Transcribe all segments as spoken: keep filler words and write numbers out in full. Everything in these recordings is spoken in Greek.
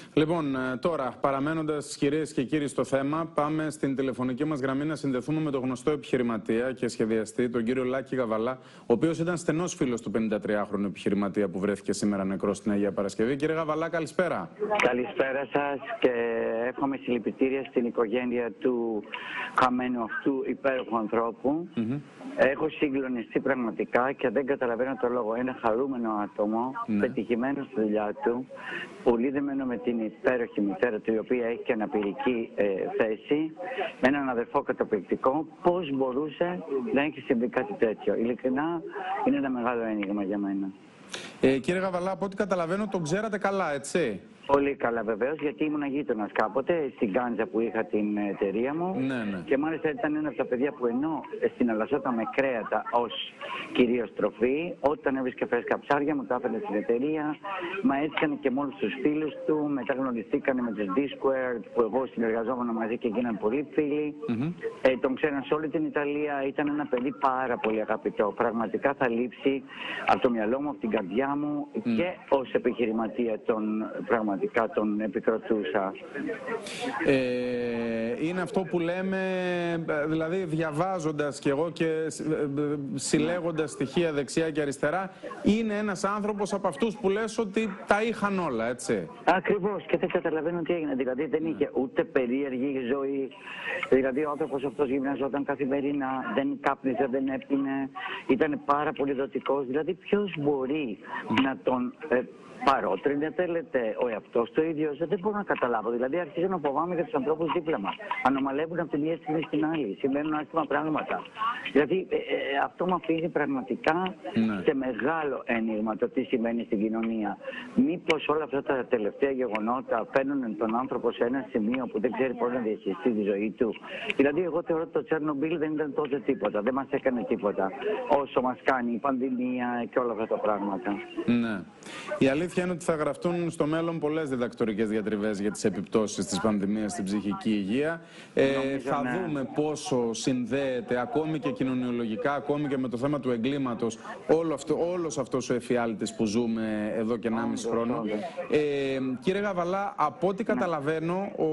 Λοιπόν, τώρα, παραμένοντας κυρίες και κύριοι στο θέμα, πάμε στην τηλεφωνική μας γραμμή να συνδεθούμε με τον γνωστό επιχειρηματία και σχεδιαστή, τον κύριο Λάκη Γαβαλά, ο οποίος ήταν στενός φίλος του πενηντατριάχρονου επιχειρηματία που βρέθηκε σήμερα νεκρός στην Αγία Παρασκευή. Κύριε Γαβαλά, καλησπέρα. Καλησπέρα σας και εύχομαι συλληπιτήρια στην οικογένεια του χαμένου αυτού υπέροχου ανθρώπου. Mm-hmm. Έχω συγκλονιστεί πραγματικά και δεν καταλαβαίνω το λόγο. Ένα χαρούμενο άτομο, ναι. πετυχημένο στη δουλειά του, πολύ δεμένο με την υπέροχη μητέρα του, η οποία έχει και αναπηρική ε, θέση, με έναν αδερφό καταπληκτικό. Πώς μπορούσε να έχει συμβεί κάτι τέτοιο? Ειλικρινά είναι ένα μεγάλο ένιγμα για μένα. Ε, κύριε Γαβαλά, από ό,τι καταλαβαίνω τον ξέρατε καλά, έτσι? Πολύ καλά βεβαίως, γιατί ήμουν γείτονας κάποτε στην Γκάντζα που είχα την εταιρεία μου. Ναι, ναι. Και μάλιστα ήταν ένα από τα παιδιά που ενώ συναλλασσόταν με κρέατα ως κυρίως τροφή, όταν έβρισκε φρέσκα ψάρια μου τα έφερε στην εταιρεία. Μα έτσι έκανε και με όλους τους φίλους του. Μετά γνωριστήκανε με τους D-Squared που εγώ συνεργαζόμουν μαζί και γίναν πολύ φίλοι. Mm-hmm. ε, τον ξέραν σε όλη την Ιταλία. Ήταν ένα παιδί πάρα πολύ αγαπητό. Πραγματικά θα λείψει από το μυαλό μου, από την καρδιά μου mm. και ως επιχειρηματία τον πραγματικά. τον επικροτούσα. Ε, είναι αυτό που λέμε, δηλαδή διαβάζοντας κι εγώ και συλλέγοντας στοιχεία δεξιά και αριστερά, είναι ένας άνθρωπος από αυτούς που λες ότι τα είχαν όλα, έτσι? Ακριβώς, και δεν καταλαβαίνω τι έγινε. Δηλαδή δεν είχε ούτε περίεργη ζωή. Δηλαδή ο άνθρωπος αυτός γυμναζόταν καθημερινά, δεν κάπνιζε, δεν έπινε, ήταν πάρα πολύ δοτικός. Δηλαδή ποιος μπορεί mm. να τον... Ε, παρότρινε, θέλετε, ο εαυτός το ίδιο, δεν μπορώ να καταλάβω. Δηλαδή, αρχίζω να φοβάμαι για τους ανθρώπους δίπλα μας. Ανομαλεύουν από τη μία στιγμή στην άλλη. Συμβαίνουν άσχημα πράγματα. Δηλαδή, ε, ε, αυτό με αφήνει πραγματικά ναι. σε μεγάλο ένιγμα το τι συμβαίνει στην κοινωνία. Μήπως όλα αυτά τα τελευταία γεγονότα φέρνουν τον άνθρωπο σε ένα σημείο που δεν ξέρει πώς να διαχειριστεί τη ζωή του? Δηλαδή, εγώ θεωρώ ότι το Τσέρνομπιλ δεν ήταν τότε τίποτα. Δεν μας έκανε τίποτα. Όσο μας κάνει η πανδημία και όλα αυτά τα πράγματα. Ναι. Η αλήθεια είναι ότι θα γραφτούν στο μέλλον πολλές διδακτορικές διατριβές για τις επιπτώσεις της πανδημίας στην ψυχική υγεία. Ε, θα ναι. δούμε πόσο συνδέεται ακόμη και κοινωνιολογικά, ακόμη και με το θέμα του εγκλήματος, όλο αυτό, όλος αυτός ο εφιάλτης που ζούμε εδώ και ενάμιση χρόνο. Ε, κύριε Γαβαλά, από ό,τι καταλαβαίνω, ο,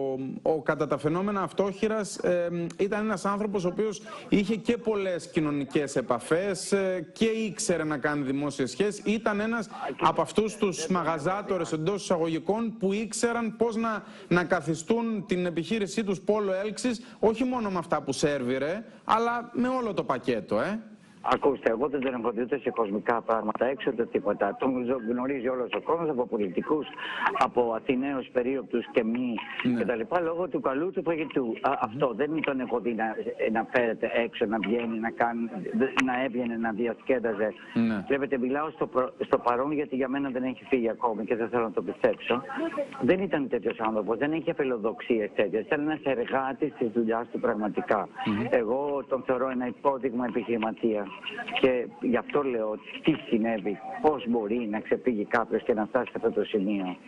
ο κατά τα φαινόμενα αυτόχειρας ε, ήταν ένας άνθρωπος ο οποίος είχε και πολλές κοινωνικές επαφές ε, και ήξερε να κάνει δημόσιες σχέσεις. Ήταν ένας από αυτούς τους μαγαζάτορες εντός εισαγωγικών που ήξεραν πώς να, να καθιστούν την επιχείρησή τους πόλο έλξης, όχι μόνο με αυτά που σέρβιρε, αλλά με όλο το πακέτο, ε. Ακούστε, εγώ δεν τον έχω δει ούτε σε κοσμικά πράγματα, έξω ούτε τίποτα. Τον γνωρίζει όλος ο κόσμος, από πολιτικούς, από Αθηναίους περίοπτους και μη ναι. κτλ. Λόγω του καλού του φαγητού. Α, αυτό δεν τον έχω δει να, να φέρεται έξω, να βγαίνει, να, κάνει, να έβγαινε, να διασκέδαζε. Ναι. Βλέπετε, μιλάω στο, προ, στο παρόν γιατί για μένα δεν έχει φύγει ακόμη και δεν θέλω να το πιστέψω. Δεν ήταν τέτοιος άνθρωπος, δεν είχε φιλοδοξίες τέτοιες. Ήταν ένας εργάτης της δουλειάς του πραγματικά. Mm-hmm. Εγώ τον θεωρώ ένα υπόδειγμα επιχειρηματία. Και γι' αυτό λέω τι συνέβη, πώς μπορεί να ξεφύγει κάποιος και να φτάσει σε αυτό το σημείο.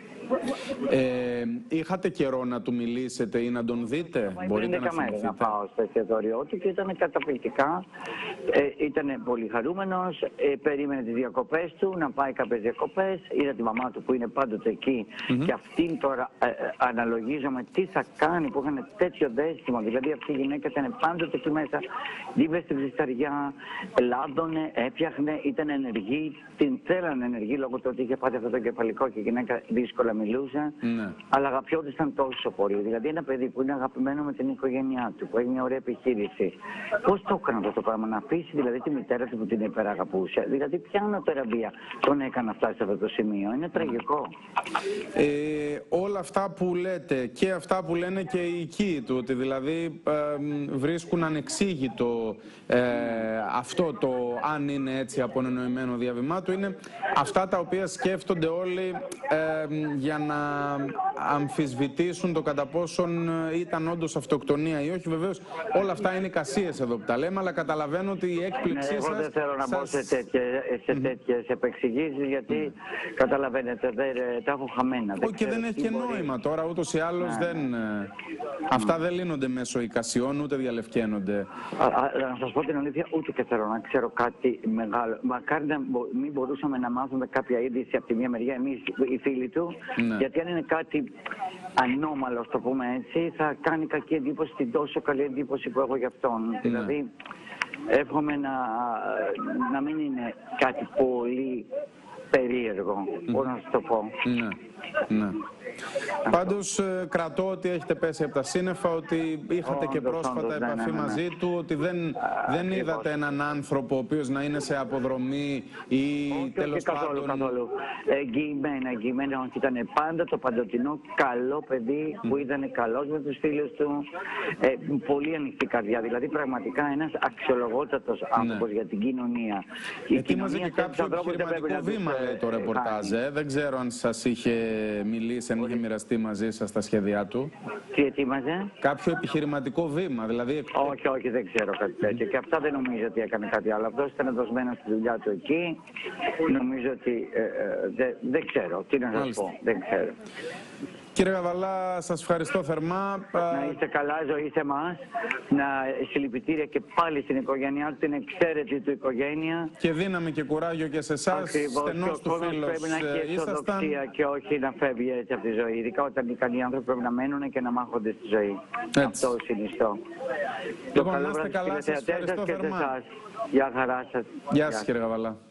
Ε, είχατε καιρό να του μιλήσετε ή να τον δείτε? Μα μπορείτε να θυμηθείτε? Να πάω στο εστιατόριό του και ήταν καταπληκτικά. Ε, ήταν πολύ χαρούμενος, ε, περίμενε τις διακοπές του, να πάει κάποιες διακοπές. Είδα τη μαμά του που είναι πάντοτε εκεί mm-hmm. και αυτήν τώρα ε, ε, αναλογίζομαι τι θα κάνει που είχαν τέτοιο δέστημα. Δηλαδή αυτή η γυναίκα ήταν πάντοτε εκεί μέσα, δίπλα στην ψισταριά, λάδωνε, έφτιαχνε, ήταν ενεργή, την θέλανε ενεργή λόγω του ότι είχε πάθει αυτό το κεφαλικό και η γυναίκα δύσκολα μιλούσε, ναι. αλλά αγαπιόντουσαν τόσο πολύ. Δηλαδή ένα παιδί που είναι αγαπημένο με την οικογένειά του, που έχει μια ωραία επιχείρηση. Πώς το έκανε αυτό το πράγμα, να αφήσει δηλαδή τη μητέρα του που την υπεραγαπούσε? Δηλαδή ποια νοτεραβία τον έκανε να φτάσει σε αυτό το σημείο? Είναι τραγικό. Ε, όλα αυτά που λέτε και αυτά που λένε και οι οικοί του, ότι δηλαδή ε, βρίσκουν ανεξήγητο ε, αυτό το αν είναι έτσι απονενοημένο διαβημά του, είναι αυτά τα οποία σκέφτονται όλοι ε, για να αμφισβητήσουν το κατά πόσον ήταν όντως αυτοκτονία ή όχι. Βεβαίως όλα αυτά είναι εικασίες εδώ που τα λέμε, αλλά καταλαβαίνω ότι η έκπληξή ναι, σας... Εγώ δεν θέλω να σας... μπω σε τέτοιες, σε τέτοιες mm. επεξηγήσεις, γιατί mm. καταλαβαίνετε, δεν, τα έχω χαμένα. Όχι, και δεν έχει και μπορεί... νόημα τώρα, ούτως ή άλλως ναι, δεν... Ναι. Αυτά mm. δεν λύνονται μέσω εικασιών, ούτε διαλευκαίνονται. Α, α, να σας πω την αλήθεια, ούτε και θέλω να ξέρω κάτι μεγάλο. Μακάρι να μην μπορούσαμε να μάθουμε κάποια είδηση από τη μία μεριά, εμείς οι φίλοι του, Ναι. Γιατί αν είναι κάτι ανώμαλο, το πούμε έτσι, θα κάνει κακή εντύπωση την τόσο καλή εντύπωση που έχω για αυτόν. Ναι. Δηλαδή, εύχομαι να, να μην είναι κάτι πολύ περίεργο, mm. μπορώ να σου το πω. Ναι. Ναι. Πάντως ε, κρατώ ότι έχετε πέσει από τα σύννεφα, ότι είχατε oh, και πρόσφατα όντως, επαφή ναι, ναι, ναι. μαζί του, ότι δεν, uh, δεν είδατε έναν άνθρωπο ο οποίος να είναι σε αποδρομή ή όχι, τέλος όχι, πάντων... καθόλου, καθόλου. Εγγυημένα, εγγυημένα, όχι, ήταν πάντα το παντοτινό καλό παιδί που ήταν καλός με τους φίλους του, ε, πολύ ανοιχτή καρδιά, δηλαδή πραγματικά ένας αξιολογότατος άνθρωπος ναι. για την κοινωνία. Ετοίμαζε και κάποιο επιχειρηματικό βήμα, λέει το ρεπορτάζ, ε, δεν ξέρω αν σας είχε μιλήσει, αν είχε μοιραστεί μαζί σας τα σχέδιά του. Τι ετοίμαζε? Κάποιο επιχειρηματικό βήμα, δηλαδή... Όχι, όχι, δεν ξέρω κάτι τέτοιο. Και αυτά δεν νομίζω ότι έκανε κάτι άλλο. Αυτός ήταν δοσμένος στη δουλειά του εκεί. Νομίζω ότι... Ε, ε, δε, δεν ξέρω. Τι να σας Μάλιστα. πω. Δεν ξέρω. Κύριε Καβαλά, σας ευχαριστώ θερμά. Να είστε καλά, ζωή σε εμάς. Να συλληπιτήρια και πάλι στην οικογένειά του, την εξαίρετη του οικογένεια. Και δύναμη και κουράγιο και σε εσάς. Στενός του φίλος πρέπει να έχει αισιοδοξία και όχι να φεύγει έτσι από τη ζωή. Ειδικά όταν οι καλοί άνθρωποι πρέπει να μένουν και να μάχονται στη ζωή. Έτσι. Αυτό συνιστώ. Λοιπόν, να είστε καλά, σας ευχαριστώ θερμά. Γεια χαρά σας. Γεια σας κύριε Καβαλά.